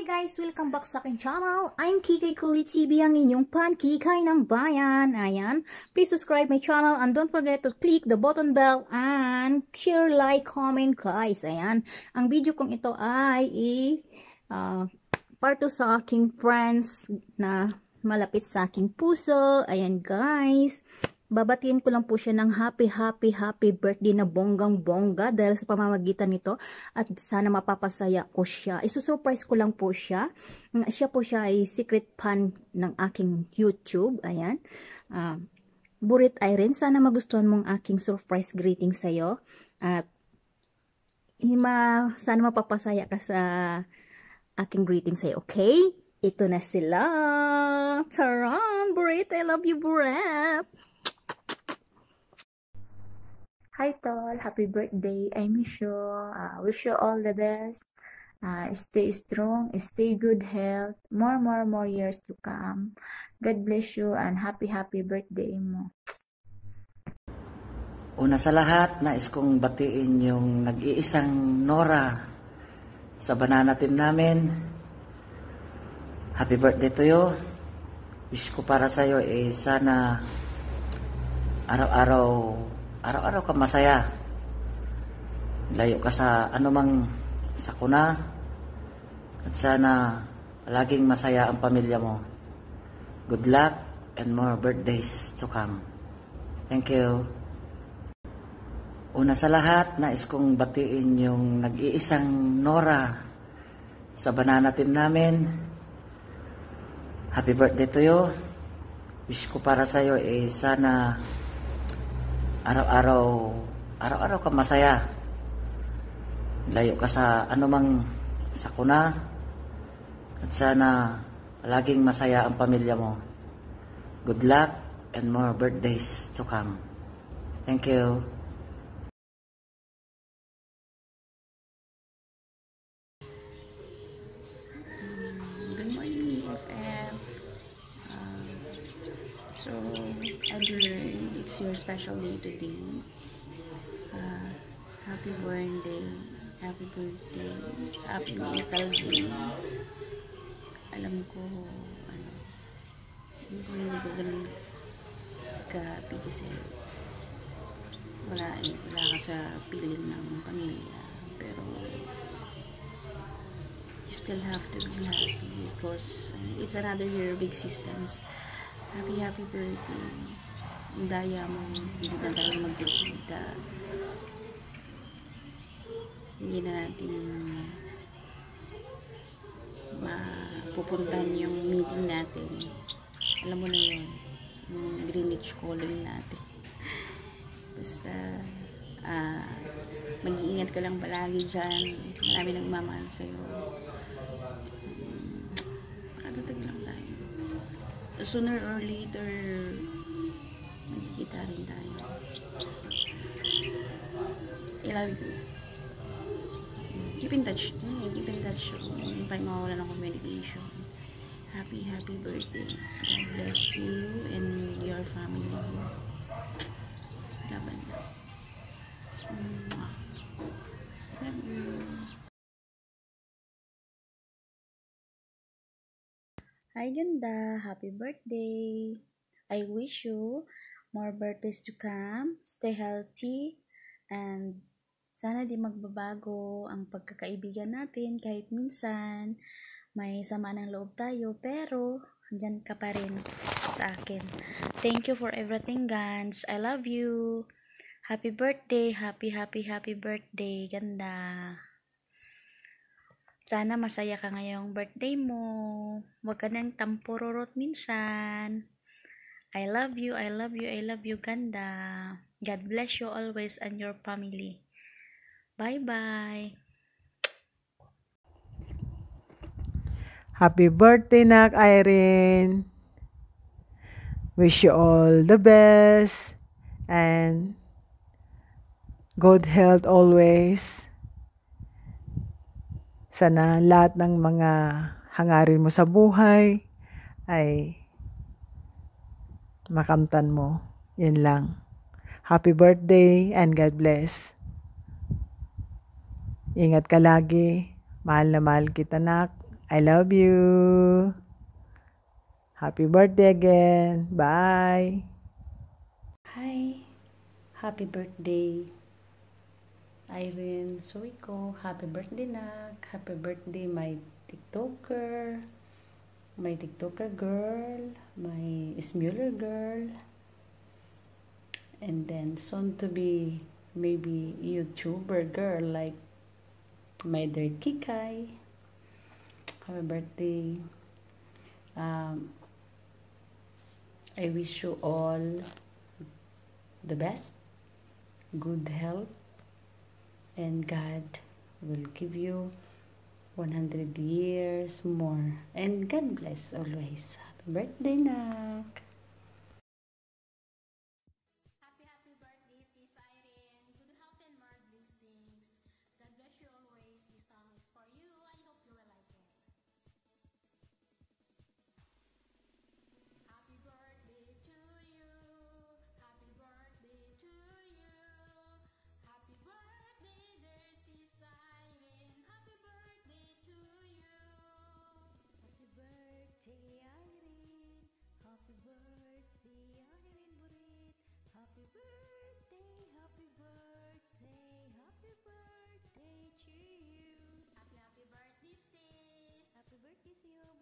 Hi guys! Welcome back sa aking channel. I'm Kikay Kulit TV, ang inyong pan-kikay ng bayan. Ayan. Please subscribe my channel and don't forget to click the button bell and share, like, comment guys. Ayan. Ang video kong ito ay part sa aking friends na malapit sa aking puso. Ayan guys. Babatiin ko lang po siya ng happy birthday na bonggang-bongga dahil sa pamamagitan nito at sana mapapasaya ko siya. Isusurprise ko lang po siya. Siya ay secret fan ng aking YouTube. Ayan. Burit Irene, sana magustuhan mong aking surprise greeting sa'yo. At sana mapapasaya ka sa aking greeting sa'yo. Okay? Ito na sila. Taran! Burit! I love you, Burit! Hi Tol, happy birthday. I miss you. Wish you all the best. Stay strong, stay good health. More years to come. God bless you and happy birthday mo. Una sa lahat, nais kong batiin yung nag-iisang Nora sa banana team namin. Happy birthday to you. Wish ko para sa'yo sana araw-araw ka masaya. Layo ka sa anumang sakuna. At sana laging masaya ang pamilya mo. Good luck and more birthdays to come. Thank you. Una sa lahat, nais kong batiin yung nag-iisang Nora sa banana team namin. Happy birthday to you. Wish ko para sa'yo sana araw-araw ka masaya. Layo ka sa anumang sakuna. At sana laging masaya ang pamilya mo. Good luck and more birthdays to come. Thank you. Good morning, EFF. So, I learned it's your special day today. Happy birthday, happy natal day. Alam ko, hindi ko ganun ka-happy kasi wala ka sa piling ng pamilya. Pero, you still have to be happy because it's another year of existence. Happy birthday. Ang daya mo, hindi na tayo magkikita. Hindi na natin mapupuntahan yung meeting natin. Alam mo na yun, yung Greenwich calling natin. Basta, mag-iingat ka lang palagi dyan. Marami nagmamahal sa'yo. Makatatag lang tayo. Sooner or later, magkikita rin tayo. I love you. Keep in touch. Keep in touch. Kung tayo mawawala ng communication. Happy birthday. God bless you and your family. Laban na. Love you. Hi ganda, happy birthday. I wish you more birthdays to come. Stay healthy and sana di magbabago ang pagkakaibigan natin kahit minsan may sama ng loob tayo pero andyan ka pa rin sa akin. Thank you for everything, guys. I love you. Happy birthday, happy birthday, ganda. Sana masaya ka ngayong birthday mo. Huwag ka nang tampururot minsan. I love you, ganda. God bless you always and your family. Bye-bye. Happy birthday, Nak Irene. Wish you all the best and good health always. Sana lahat ng mga hangarin mo sa buhay ay makamtan mo. Yan lang. Happy birthday and God bless. Ingat ka lagi. Mahal na mahal kita, Nak. I love you. Happy birthday again. Bye. Hi, happy birthday, Irene Suiko. Happy birthday, Nak. Happy birthday, my TikToker girl, my Smuller girl, and then soon to be maybe YouTuber girl like my dear Kikay. Happy birthday. I wish you all the best, good health, and God will give you 100 years more. And God bless always. Happy birthday, Nak. Happy birthday, Sis Irene. Good health and more blessings. God bless you always. This song is for you. I hope you will like it. Happy birthday to you. Happy birthday to you. Happy birthday, dear Sis Irene. Happy birthday to you. Happy birthday, Irene. Happy birthday, Irene Burit. Happy birthday, happy birthday, happy birthday to you. Happy birthday, sis. Happy birthday to you.